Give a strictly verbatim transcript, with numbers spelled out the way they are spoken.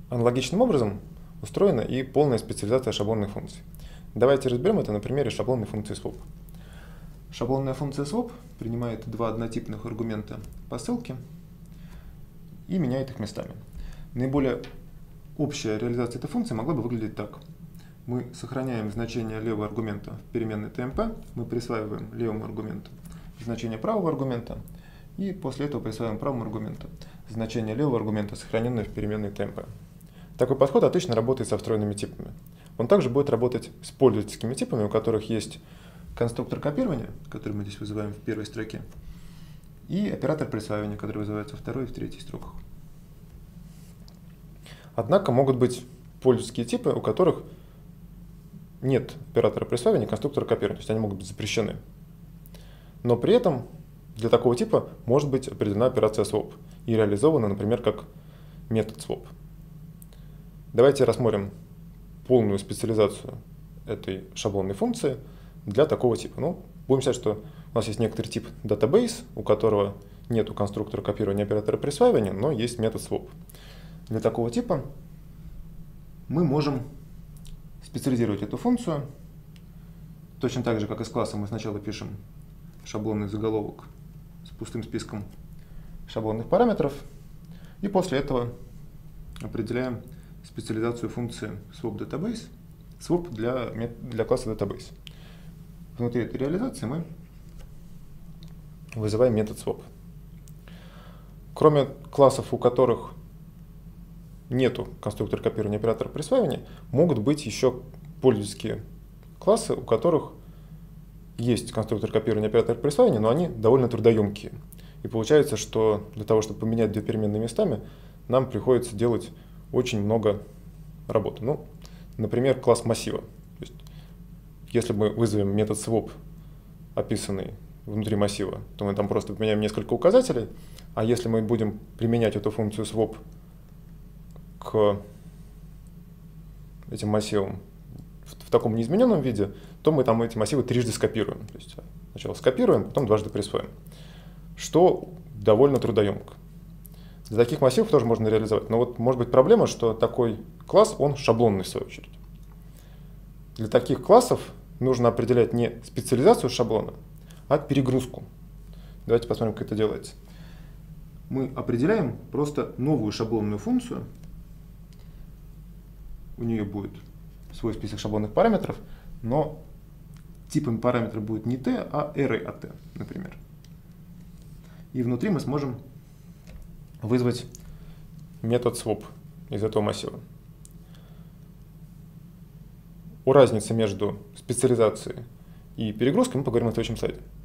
Аналогичным образом устроена и полная специализация шаблонных функций. Давайте разберем это на примере шаблонной функции swap. Шаблонная функция swap принимает два однотипных аргумента по ссылке и меняет их местами. Наиболее общая реализация этой функции могла бы выглядеть так. Мы сохраняем значение левого аргумента в переменной tmp, мы присваиваем левому аргументу значение правого аргумента, и после этого присваиваем правому аргументу значение левого аргумента, сохраненное в переменной tmp. Такой подход отлично работает со встроенными типами. Он также будет работать с пользовательскими типами, у которых есть конструктор копирования, который мы здесь вызываем в первой строке, и оператор присваивания, который вызывается во второй и в третьей строках. Однако могут быть пользовательские типы, у которых нет оператора присваивания и конструктора копирования, то есть они могут быть запрещены. Но при этом для такого типа может быть определена операция swap и реализована, например, как метод swap. Давайте рассмотрим полную специализацию этой шаблонной функции для такого типа. Ну, будем считать, что у нас есть некоторый тип database, у которого нет конструктора копирования и оператора присваивания, но есть метод swap. Для такого типа мы можем специализировать эту функцию. Точно так же, как и с класса, мы сначала пишем шаблонный заголовок с пустым списком шаблонных параметров, и после этого определяем специализацию функции swap_database, swap для, для класса database. Внутри этой реализации мы вызываем метод swap. Кроме классов, у которых нету конструктора копирования и оператора присваивания, могут быть еще пользовательские классы, у которых есть конструктор копирования и оператор присваивания, но они довольно трудоемкие. И получается, что для того, чтобы поменять две переменные местами, нам приходится делать очень много работы. Ну, например, класс массива. То есть, если мы вызовем метод swap, описанный внутри массива, то мы там просто поменяем несколько указателей, а если мы будем применять эту функцию swap к этим массивам в, в таком неизмененном виде, то мы там эти массивы трижды скопируем. То есть сначала скопируем, потом дважды присвоим, что довольно трудоемко. Для таких массивов тоже можно реализовать. Но вот может быть проблема, что такой класс, он шаблонный в свою очередь. Для таких классов нужно определять не специализацию шаблона, а перегрузку. Давайте посмотрим, как это делается. Мы определяем просто новую шаблонную функцию. У нее будет свой список шаблонных параметров, но типом параметра будет не t, а array от t, например. И внутри мы сможем вызвать метод swap из этого массива. О разнице между специализацией и перегрузкой мы поговорим на следующем слайде.